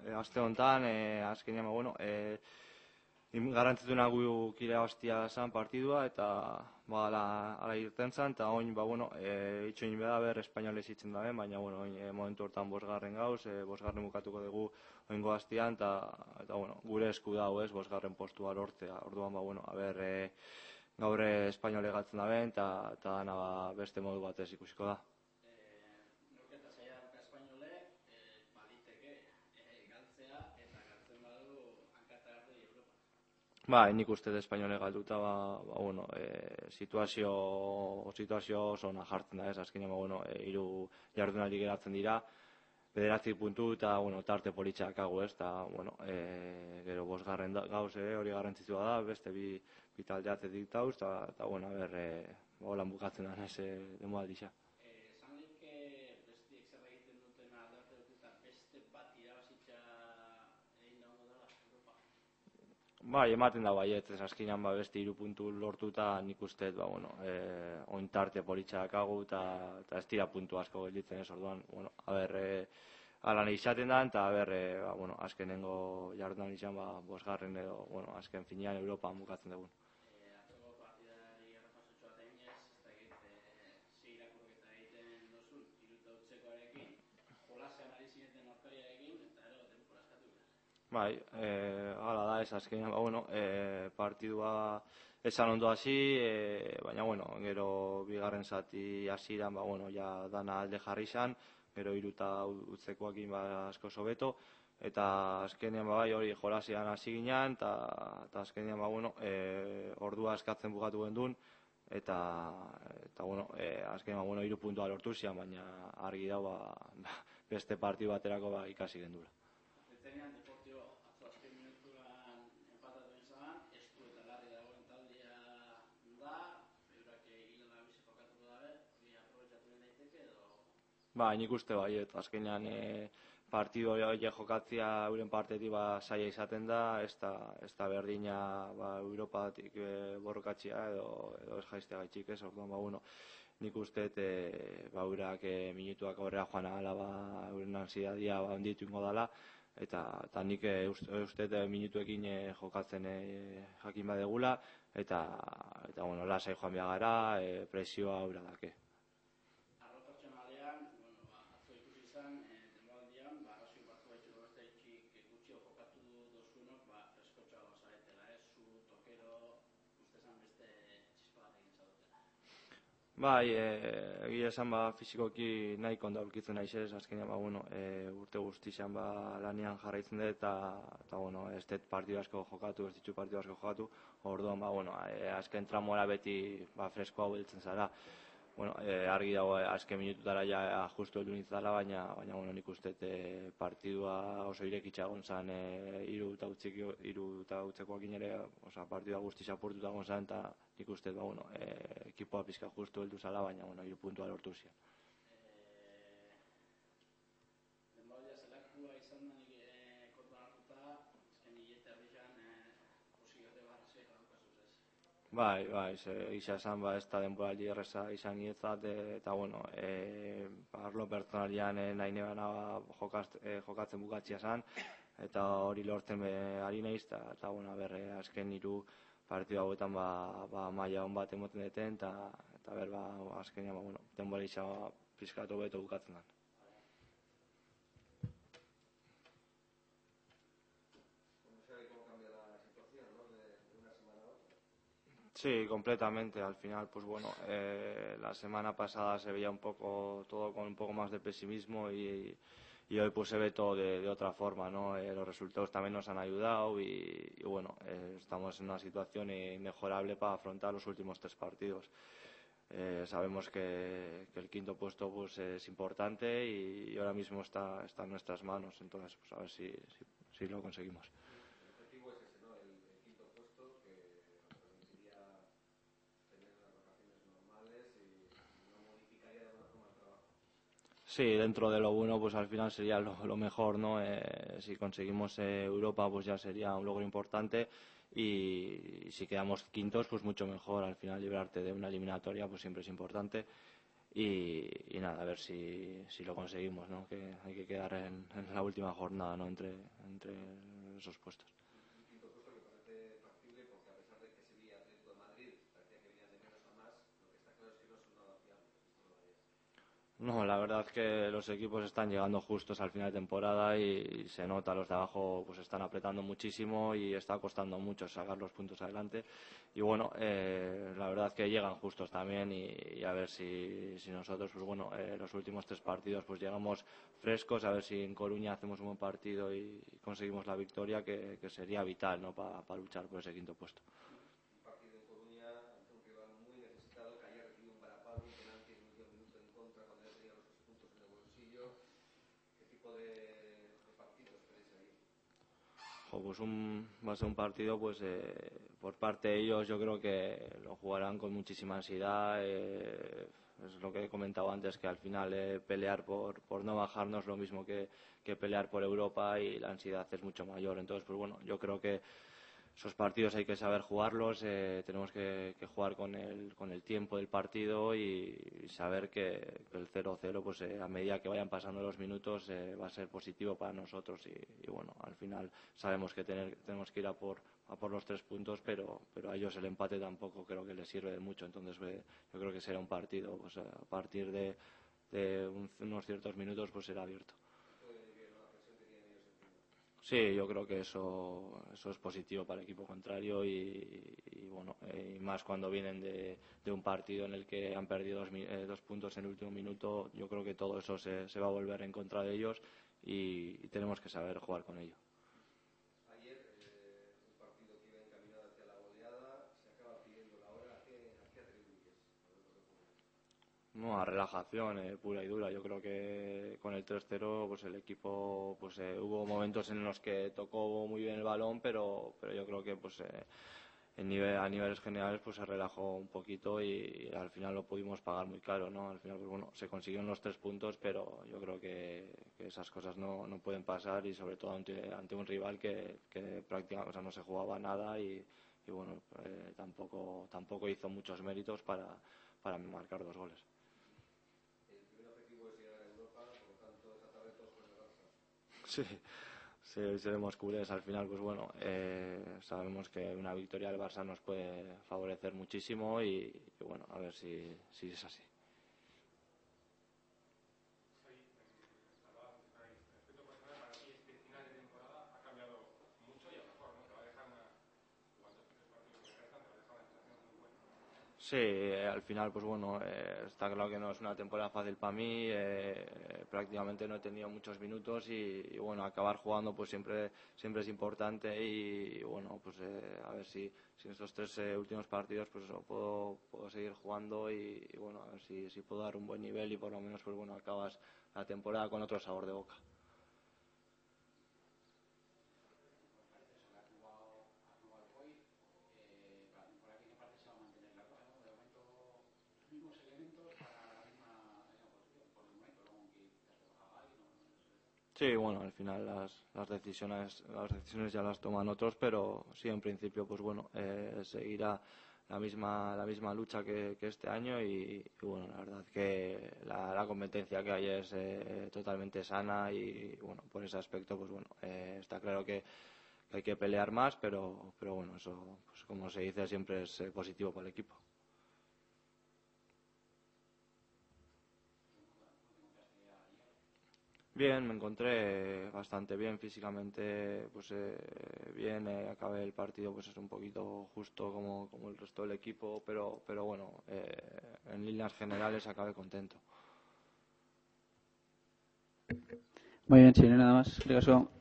aste honetan, azkenean, bueno, garrantzituna guk irabaztia zen partidua, eta ala irten zen, eta oin, bueno, itxoin beda ber espainolez itzen dabe, baina, bueno, momentu hortan bosgarren gauz, bosgarren bukatuko dugu oingo hastian, eta bueno, gure esku dago ez, bosgarren postua lortzea. Orduan, bueno, gaur espainole galtzen daben, eta dana beste modu batez ikusiko da. Neurketa zaila dauka espainolek, baliteke galtzea, eta galtzen badu hankata hartu Europa. Nik uste espainole galduta, bueno, situazio oso ona jartzen da ez, azkenean, bueno, 3 jardunaldi geratzen dira, 9 puntu eta, bueno, tarte politxak kago ez, eta, bueno, gero bosgarren gauz hori garrantzitsua da, beste bi taldeatzetik dauz, eta, bueno, holan bukatzen da ez denboraldia. Esan lehike bestiek zer egiten duten aldarte dut eta beste bat irabazitza egin dago dela Europa? Ematen da baiet, ez azkenean beste 3 puntu lortuta nik uste, bueno, oin tarte politxak kago eta ez dira puntu asko gelditzen ez, orduan, bueno, alan izaten da, eta bueno, azkenengo jardunan izan, bosgarren edo, bueno, azken finean Europan bukatzen dugun. Atzoko partidari errepasotxo bat eginez, ez da ze irakurketa egiten dozun, 3-0 jolasean ari zineten aurkariarekin, eta ero denbora eskatu behar. Hala da, ez azkenean, bueno, partidua esan ondo hasi, baina, bueno, gero bigarren zati hasieran, bueno, ja dana alde jarri izan, gero 3 utzekoakin asko sobeto, eta azkenean hori jolasean hasi ginean, eta azkenean, bueno, ordua eskatzen bukatu gendun, eta bueno, azkenean, bueno, 3 puntua lortu zian, baina argi dago, beste partidu baterako ikasi gendula. Zenean Deportibo atzo azken minutuan empatatu izan, estu eta larri dagoen taldea da, eurak hilala bizi jokatuko dabe, hori aprobetxatu den daiteke edo? Nik uste baiet, azkenean partidu hori jokatzea euren partetik saia izaten da, ez da berdina Europatik borrokatzea edo ez jaiztea gaitxik ez, orduan, bueno, nik uste eurak minutuak aurrera joan ahala euren ansidadia handitu ingo dela, eta nik uste minutuekin jokatzen jakin badegula, eta bueno, lasai joan behar gara, presioa aurra dake. Arlo pertsonalean, atzo ikusi izan, denboraldian, arrazoi batzu baitxuro beste itxik gutxio jokatu dozunok, freskotxa zaretela ez, zu, tokero, uste zan beste txispa bat egin zaudetela. Egia esan fizikoki nahi konda aurkitzen naiz ez, azkenean bueno, urte guztizan lanean jarraitzen dut, eta bueno, ez dut partidu asko jokatu, ez ditu partidu asko jokatu, orduan bueno, azken tramora beti fresko hau beltzen zara. Bueno, argi dago azken minututara ja justu heldu nintzala, baina bueno, nik uste partidua oso irekitza egon zen, 3 eta utzekoakin ere, partidua guztiz apurtuta egon zen, eta nik uste bueno, ekipoa pizka justu heldu zala, baina bueno, 3 puntua lortu zian. Denboraldia zelakua izan da nik kontuan hartuta, azken hilete herrian posigiote barrazioa daukazuz ez. Isa esan ez da denboraldi erreza izan nietzat, eta bueno, arlo pertsonalian nahi nebana jokatzen bukatzia zen, eta hori lortzen ari naiz, eta bueno, azken 3 partidu hauetan maila hon bat emoten deten, eta azkenean bueno, denboraldi izan pizkatu beto bukatzen den. Sí, completamente. Al final, pues bueno, la semana pasada se veía todo con un poco más de pesimismo y hoy pues se ve todo de otra forma, ¿no? Los resultados también nos han ayudado y bueno, estamos en una situación inmejorable para afrontar los últimos 3 partidos. Sabemos que el 5.º puesto pues es importante y ahora mismo está en nuestras manos, entonces pues a ver si lo conseguimos. Sí, dentro de lo bueno, pues al final sería lo mejor, ¿no? Si conseguimos Europa, pues ya sería un logro importante, y si quedamos 5.º, pues mucho mejor. Al final librarte de una eliminatoria, pues siempre es importante. y nada, a ver si lo conseguimos, ¿no? Que hay que quedar en la última jornada, ¿no? Entre esos puestos. Un quinto puesto que parece factible porque a pesar de que Sevilla y Atlético de Madrid parecía que venían de menos a más, lo que está claro es que no son nada fiables estos todavía. No, la verdad es que los equipos están llegando justos al final de temporada y se nota, los de abajo pues están apretando muchísimo y está costando mucho sacar los puntos adelante. Y bueno, la verdad que llegan justos también y a ver si nosotros, pues bueno, los últimos 3 partidos pues llegamos frescos, a ver si en Coruña hacemos un buen partido y conseguimos la victoria que sería vital, ¿no? Para luchar por ese quinto puesto. Un partido en Coruña ante un rival muy necesitado que ayer recibió un varapalo, un penalti en el último minuto en contra cuando ya tenía los 3 puntos en el bolsillo. ¿Qué tipo de partido esperáis ahí? Pues va a ser un partido, pues por parte de ellos yo creo que lo jugarán con muchísima ansiedad. Es lo que he comentado antes, que al final pelear por no bajarnos es lo mismo que pelear por Europa y la ansiedad es mucho mayor. Entonces, pues bueno, yo creo que esos partidos hay que saber jugarlos, tenemos que jugar con el tiempo del partido y saber que el 0-0 pues a medida que vayan pasando los minutos va a ser positivo para nosotros y bueno, al final sabemos que tenemos que ir a por los 3 puntos, pero a ellos el empate tampoco creo que les sirve de mucho. Entonces yo creo que será un partido pues a partir de unos ciertos minutos pues será abierto. Sí, yo creo que eso es positivo para el equipo contrario y bueno, y más cuando vienen de un partido en el que han perdido 2 puntos en el último minuto. Yo creo que todo eso se va a volver en contra de ellos y tenemos que saber jugar con ello. Ayer, un partido que iba encaminado hacia la goleada, se acaba pidiendo la hora. ¿A qué atribuyes a lo que ocurre? No, a relajación pura y dura. Yo creo que con el 3-0 pues el equipo pues hubo momentos en los que tocó muy bien el balón, pero yo creo que pues a niveles generales pues se relajó un poquito y al final lo pudimos pagar muy caro, ¿no? Al final pues bueno, se consiguieron los 3 puntos, pero yo creo que esas cosas no pueden pasar y sobre todo ante un rival que prácticamente, o sea, no se jugaba nada y bueno, tampoco hizo muchos méritos para marcar 2 goles. El primer objetivo es llegar a Europa, por lo tanto, esta tarde todos con el Barça. Sí, seremos culés. Al final, pues bueno, sabemos que una victoria del Barça nos puede favorecer muchísimo y bueno, a ver si es así. Sí, al final, pues bueno, está claro que no es una temporada fácil para mí. Prácticamente no he tenido muchos minutos y bueno, acabar jugando pues siempre es importante y bueno, pues a ver si en estos 3 últimos partidos pues puedo seguir jugando y bueno, a ver si puedo dar un buen nivel y por lo menos pues bueno, acabas la temporada con otro sabor de boca. Sí, bueno, al final las decisiones ya las toman otros, pero sí, en principio, pues bueno, seguirá la misma lucha que este año y bueno, la verdad que la competencia que hay es totalmente sana y bueno, por ese aspecto, pues bueno, está claro que hay que pelear más, pero bueno, eso, pues como se dice, siempre es positivo para el equipo. Bien, me encontré bastante bien físicamente, pues bien, acabé el partido pues es un poquito justo como el resto del equipo, pero bueno, en líneas generales acabé contento. Muy bien, si no hay nada más.